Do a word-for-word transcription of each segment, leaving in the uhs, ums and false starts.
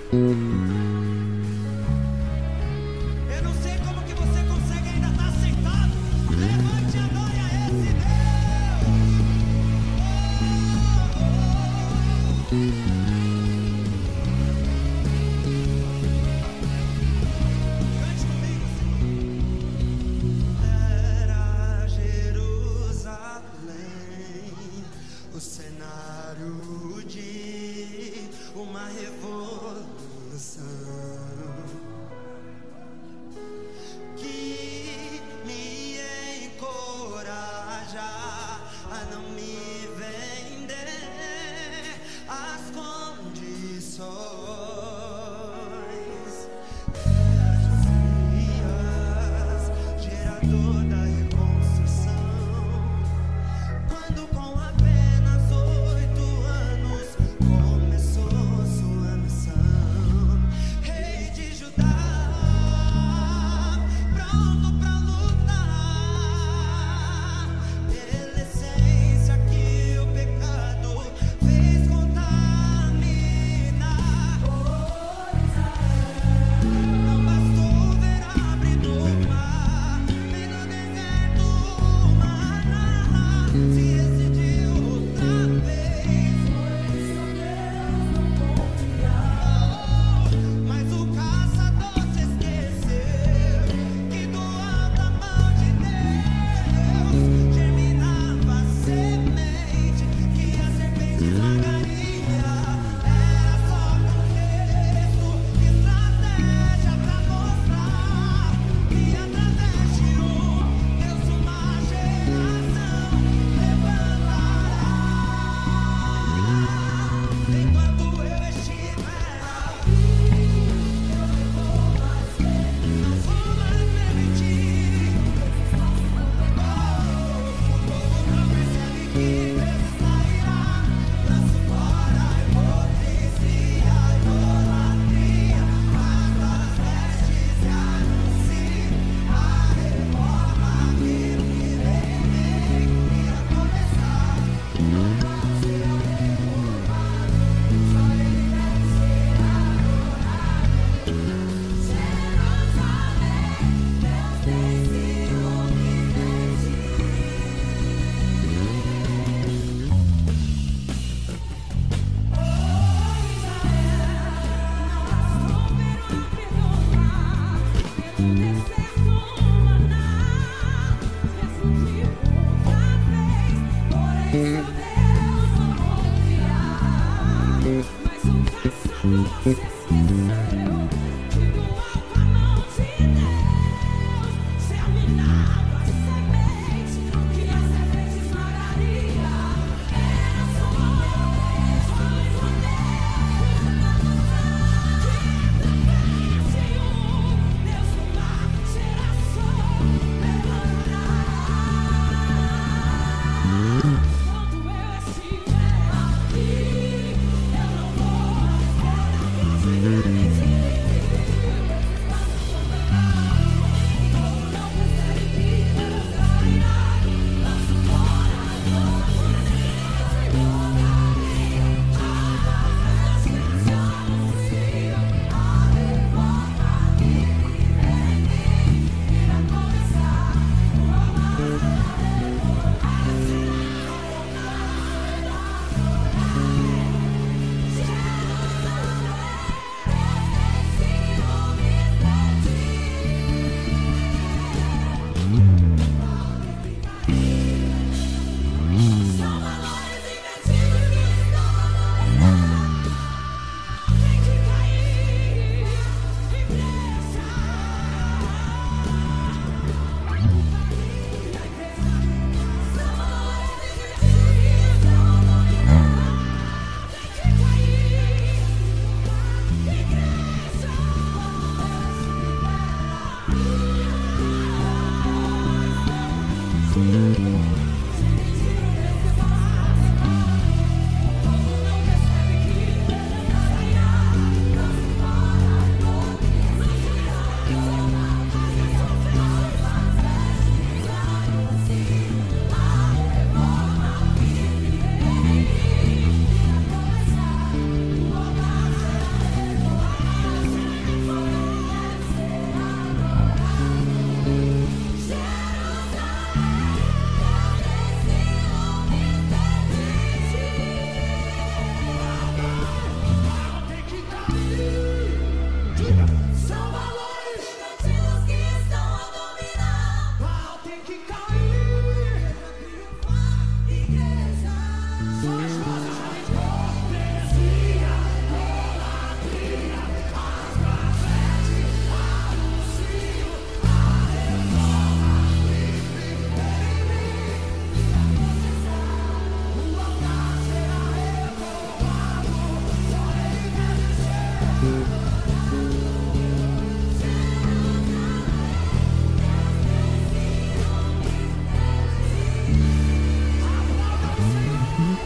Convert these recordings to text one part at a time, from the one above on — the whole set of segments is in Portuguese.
Eu não sei como que você consegue ainda estar sentado. Levante a glória a esse Deus. Oh, oh, oh. Cante comigo. Era Jerusalém o cenário de uma revolução que me encoraja a não me vender as condições. Josias, gerador da reconstrução, quando com apenas oito anos começou sua missão. Rei de Judá, pronto pra lutar pela essência que o pecado fez contaminar. Não bastou ver abrindo o mar, nem no deserto maná, se decidiu outra vez. Mas o caçador se esqueceu que do alto a mão de Deus germinava a semente que a serpente esmagaria. Era só contexto, estratégia pra mostrar que através de um Deus uma geração levantará. Enquanto eu estiver aqui, não vou mais permitir. O povo não percebe que Deus está irado. Lanço fora a hipocrisia, a idolatria, mato as vestes e anuncio a reforma que me lembrei ia começar. Não ser reformado, só ele deve ser adorado. Jerusalém, Deus tem ciúme de ti. Oh, Quando eu estiver aqui, eu não vou mais por a cruz.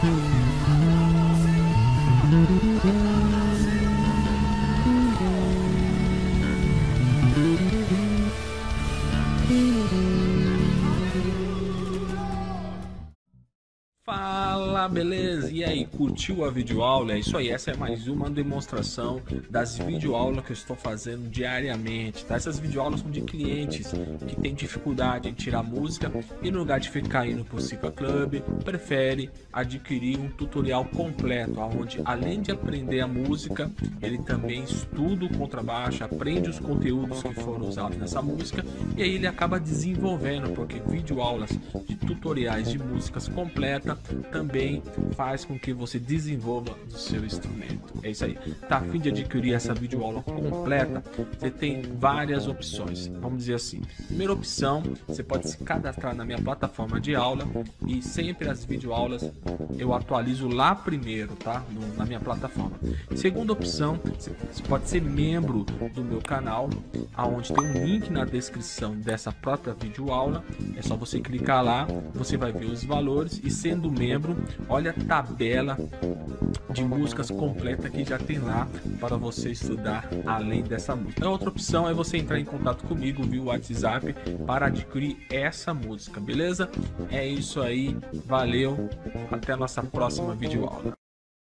Fala, beleza? E aí, curtiu a videoaula? É isso aí, essa é mais uma demonstração das videoaulas que eu estou fazendo diariamente, tá? Essas videoaulas são de clientes que têm dificuldade em tirar música e no lugar de ficar indo pro Cicla Club, prefere adquirir um tutorial completo, onde além de aprender a música, ele também estuda o contrabaixo, aprende os conteúdos que foram usados nessa música e aí ele acaba desenvolvendo, porque videoaulas de tutoriais de músicas completas também faz com que você desenvolva o seu instrumento. É isso aí. Tá a fim de adquirir essa videoaula completa? Você tem várias opções. Vamos dizer assim. Primeira opção, você pode se cadastrar na minha plataforma de aula e sempre as videoaulas eu atualizo lá primeiro, tá? No, na minha plataforma. Segunda opção, você pode ser membro do meu canal, aonde tem um link na descrição dessa própria videoaula. É só você clicar lá, você vai ver os valores e sendo membro, olha a tabela de músicas completa que já tem lá para você estudar além dessa música. A outra opção é você entrar em contato comigo via WhatsApp para adquirir essa música, beleza? É isso aí, valeu, até a nossa próxima videoaula.